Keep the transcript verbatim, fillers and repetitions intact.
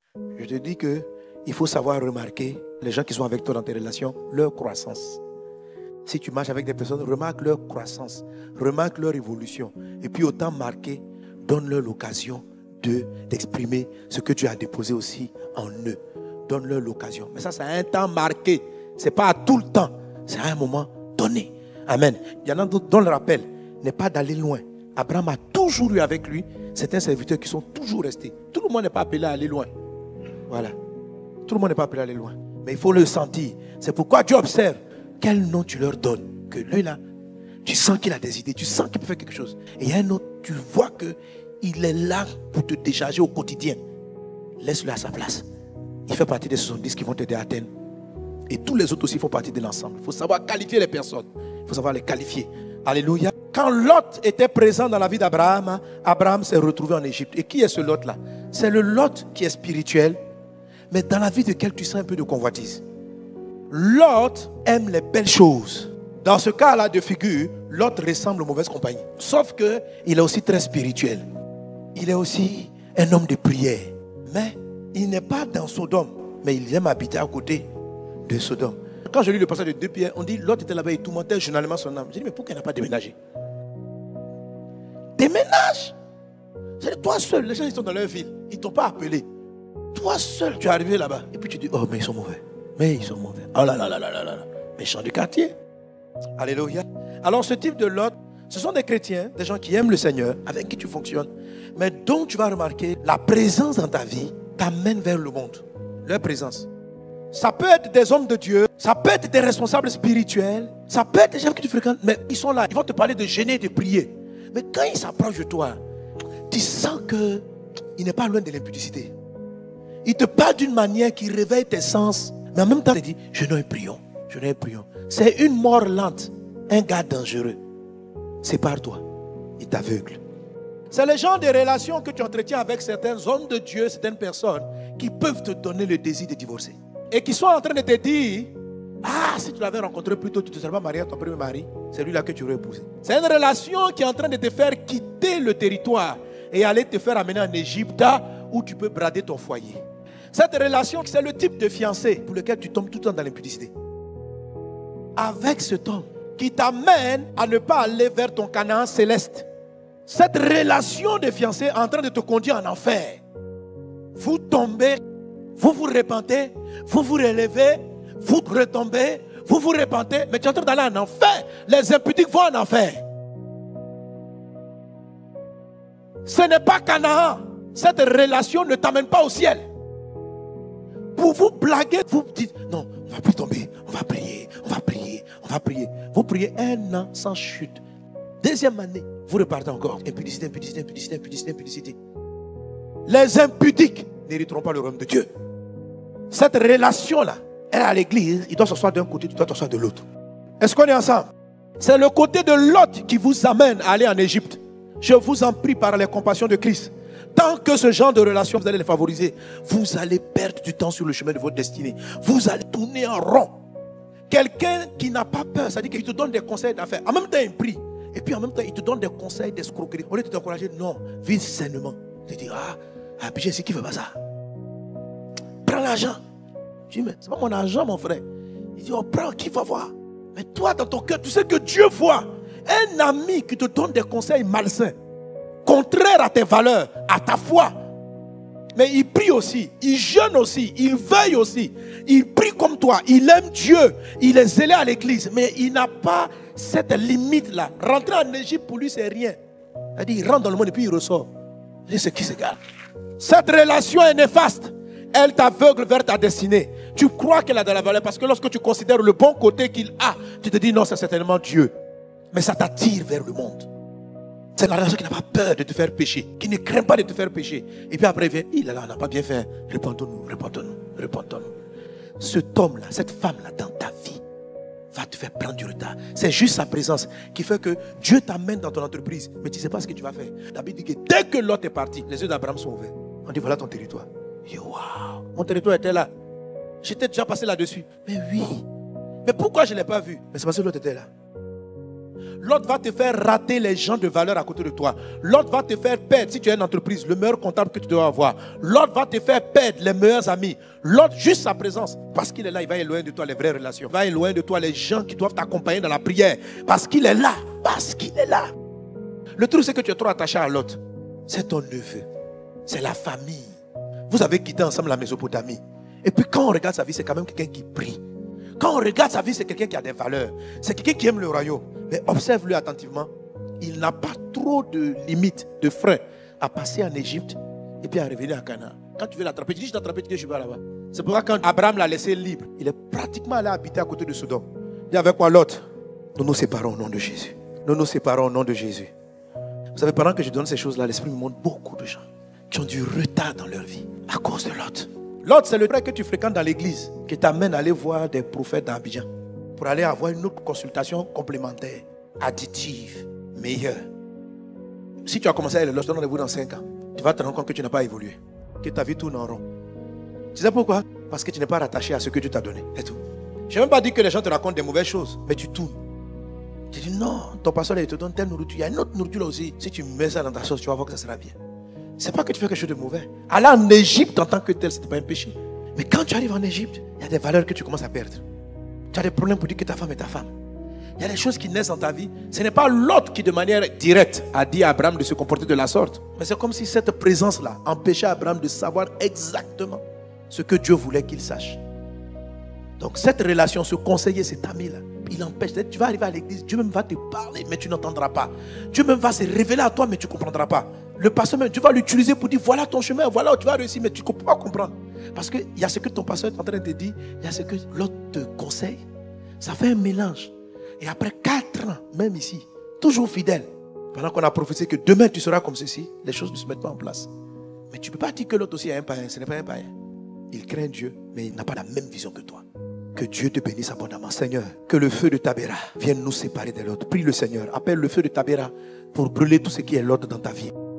Je te dis que il faut savoir remarquer les gens qui sont avec toi dans tes relations, leur croissance. Si tu marches avec des personnes, remarque leur croissance, remarque leur évolution. Et puis autant marquer, donne-leur l'occasion de, d'exprimer ce que tu as déposé aussi en eux. Donne-leur l'occasion. Mais ça, c'est un temps marqué. Ce n'est pas à tout le temps. C'est à un moment donné. Amen. Il y en a d'autres dont le rappel n'est pas d'aller loin. Abraham a toujours eu avec lui certains serviteurs qui sont toujours restés. Tout le monde n'est pas appelé à aller loin. Voilà. Tout le monde n'est pas appelé à aller loin. Mais il faut le sentir. C'est pourquoi tu observes quel nom tu leur donnes. Que lui là, tu sens qu'il a des idées, tu sens qu'il peut faire quelque chose. Et il y a un autre, tu vois qu'il est là pour te décharger au quotidien. Laisse-le à sa place. Il fait partie des soixante-dix qui vont t'aider à atteindre. Et tous les autres aussi font partie de l'ensemble. Il faut savoir qualifier les personnes. Il faut savoir les qualifier. Alléluia. Quand Lot était présent dans la vie d'Abraham, Abraham s'est retrouvé en Égypte. Et qui est ce Lot là? C'est le Lot qui est spirituel, mais dans la vie de quel tu sens un peu de convoitise. Lot aime les belles choses. Dans ce cas-là de figure, Lot ressemble aux mauvaises compagnies. Sauf qu'il est aussi très spirituel. Il est aussi un homme de prière. Mais il n'est pas dans Sodome, mais il aime habiter à côté de Sodome. Quand je lis le passage de deux Pierre, on dit Lot était là-bas et tourmentait journalement son âme. Je dis mais pourquoi il n'a pas déménagé? Déménage. C'est toi seul, les gens ils sont dans leur ville, ils ne t'ont pas appelé. Toi seul, tu es arrivé là-bas. Et puis tu dis, oh mais ils sont mauvais. Mais ils sont mauvais. Oh là là là là là là. Méchants du quartier. Alléluia. Alors ce type de Lot, ce sont des chrétiens, des gens qui aiment le Seigneur, avec qui tu fonctionnes, mais dont tu vas remarquer la présence dans ta vie t'amène vers le monde. Leur présence. Ça peut être des hommes de Dieu, ça peut être des responsables spirituels, ça peut être des gens que tu fréquentes, mais ils sont là, ils vont te parler de gêner et de prier. Mais quand ils s'approchent de toi, tu sens qu'il n'est pas loin de l'impudicité. Il te parle d'une manière qui réveille tes sens, mais en même temps, il te dit, je n'ai prions, je n'ai prions. C'est une mort lente, un gars dangereux. Sépare-toi, il t'aveugle. C'est le genre de relations que tu entretiens avec certains hommes de Dieu, certaines personnes qui peuvent te donner le désir de divorcer. Et qui sont en train de te dire, ah, si tu l'avais rencontré plus tôt, tu ne te serais pas marié à ton premier mari, c'est lui là que tu aurais épousé. C'est une relation qui est en train de te faire quitter le territoire et aller te faire amener en Égypte où tu peux brader ton foyer. Cette relation, c'est le type de fiancé pour lequel tu tombes tout le temps dans l'impudicité. Avec cet homme qui t'amène à ne pas aller vers ton Canaan céleste. Cette relation de fiancé est en train de te conduire en enfer. Vous tombez, vous vous repentez, vous vous relevez, vous retombez, vous vous repentez, mais tu es en train d'aller en enfer. Les impudiques vont en enfer. Ce n'est pas Canaan. Cette relation ne t'amène pas au ciel. Pour vous blaguer, vous dites, non, on ne va plus tomber, on va prier, on va prier, on va prier. Vous priez un an sans chute. Deuxième année, vous repartez encore. Impudicité, impudicité, impudicité, impudicité, impudicité. Les impudiques n'hériteront pas le royaume de Dieu. Cette relation-là, elle est à l'église, il doit s'asseoir d'un côté, tu dois t'asseoir de l'autre. Est-ce qu'on est ensemble? C'est le côté de Lot qui vous amène à aller en Égypte. Je vous en prie par les compassions de Christ. Tant que ce genre de relation, vous allez les favoriser, vous allez perdre du temps sur le chemin de votre destinée. Vous allez tourner en rond. Quelqu'un qui n'a pas peur, c'est-à-dire qu'il te donne des conseils d'affaires. En même temps, il prie. Et puis en même temps, il te donne des conseils d'escroquerie. Au lieu de t'encourager, non, vis sainement. Tu te dis, ah, ah puis j'ai ce qui fait pas ça. Prends l'argent. Je dis, mais c'est pas mon argent, mon frère. Il dit, oh, prends, qui va voir? Mais toi, dans ton cœur, tu sais que Dieu voit. Un ami qui te donne des conseils malsains, contraires à tes valeurs, à ta foi. Mais il prie aussi, il jeûne aussi, il veille aussi. Il prie comme toi, il aime Dieu, il est zélé à l'église, mais il n'a pas cette limite-là. Rentrer en Égypte pour lui, c'est rien. C'est-à-dire, il rentre dans le monde et puis il ressort. Il dit, c'est qui ce gars? Cette relation est néfaste. Elle t'aveugle vers ta destinée. Tu crois qu'elle a de la valeur parce que lorsque tu considères le bon côté qu'il a, tu te dis non, c'est certainement Dieu. Mais ça t'attire vers le monde. C'est la relation qui n'a pas peur de te faire pécher, qui ne craint pas de te faire pécher. Et puis après, il vient, il est là, on n'a pas bien fait. Repentons-nous, repentons-nous, repentons-nous. Cet homme-là, cette femme-là, dans ta vie, va te faire prendre du retard. C'est juste sa présence qui fait que Dieu t'amène dans ton entreprise, mais tu ne sais pas ce que tu vas faire. La Bible dit que dès que Lot est parti, les yeux d'Abraham sont ouverts. On dit, voilà ton territoire. Il dit, waouh, mon territoire était là. J'étais déjà passé là-dessus. Mais oui. Mais pourquoi je ne l'ai pas vu? Mais c'est parce que Lot était là. L'autre va te faire rater les gens de valeur à côté de toi. L'autre va te faire perdre, si tu as une entreprise, le meilleur comptable que tu dois avoir. L'autre va te faire perdre les meilleurs amis. L'autre, juste sa présence. Parce qu'il est là, il va éloigner de toi les vraies relations. Il va éloigner de toi les gens qui doivent t'accompagner dans la prière. Parce qu'il est là. Parce qu'il est là. Le truc, c'est que tu es trop attaché à l'autre. C'est ton neveu. C'est la famille. Vous avez quitté ensemble la Mésopotamie. Et puis quand on regarde sa vie, c'est quand même quelqu'un qui prie. Quand on regarde sa vie, c'est quelqu'un qui a des valeurs. C'est quelqu'un qui aime le royaume. Mais observe-le attentivement. Il n'a pas trop de limites, de freins à passer en Égypte et puis à revenir à Canaan. Quand tu veux l'attraper, tu dis je t'attrape, tu dis je vais là-bas. C'est pourquoi quand Abraham l'a laissé libre, il est pratiquement allé habiter à côté de Sodome. Dis avec moi l'autre. Nous nous séparons au nom de Jésus. Nous nous séparons au nom de Jésus. Vous savez, pendant que je donne ces choses-là, l'Esprit me montre beaucoup de gens qui ont du retard dans leur vie à cause de l'autre. L'autre, c'est le frère que tu fréquentes dans l'église qui t'amène à aller voir des prophètes d'Abidjan pour aller avoir une autre consultation complémentaire, additive, meilleure. Si tu as commencé à aller, je te donne rendez-vous dans cinq ans, tu vas te rendre compte que tu n'as pas évolué, que ta vie tourne en rond. Tu sais pourquoi? Parce que tu n'es pas rattaché à ce que Dieu t'a donné. C'est tout. Je n'ai même pas dit que les gens te racontent des mauvaises choses, mais tu tournes. Tu dis non, ton pasteur il te donne telle nourriture. Il y a une autre nourriture là aussi. Si tu mets ça dans ta sauce, tu vas voir que ça sera bien. C'est pas que tu fais quelque chose de mauvais. Aller en Égypte en tant que tel, ce n'est pas un péché. Mais quand tu arrives en Égypte, il y a des valeurs que tu commences à perdre. Tu as des problèmes pour dire que ta femme est ta femme. Il y a des choses qui naissent dans ta vie. Ce n'est pas l'autre qui de manière directe a dit à Abraham de se comporter de la sorte. Mais c'est comme si cette présence-là empêchait Abraham de savoir exactement ce que Dieu voulait qu'il sache. Donc cette relation, ce conseiller, cet ami-là, il empêche. Tu vas arriver à l'église, Dieu même va te parler, mais tu n'entendras pas. Dieu même va se révéler à toi, mais tu ne comprendras pas. Le pasteur même, tu vas l'utiliser pour dire, voilà ton chemin, voilà où tu vas réussir, mais tu ne peux pas comprendre. Parce qu'il y a ce que ton pasteur est en train de te dire, il y a ce que l'autre te conseille. Ça fait un mélange. Et après quatre ans, même ici, toujours fidèle, pendant qu'on a prophétisé que demain tu seras comme ceci, les choses ne se mettent pas en place. Mais tu ne peux pas dire que l'autre aussi est un païen, ce n'est pas un païen. Il craint Dieu, mais il n'a pas la même vision que toi. Que Dieu te bénisse abondamment. Seigneur, que le feu de Tabéra vienne nous séparer de l'autre. Prie le Seigneur, appelle le feu de Tabéra pour brûler tout ce qui est l'autre dans ta vie.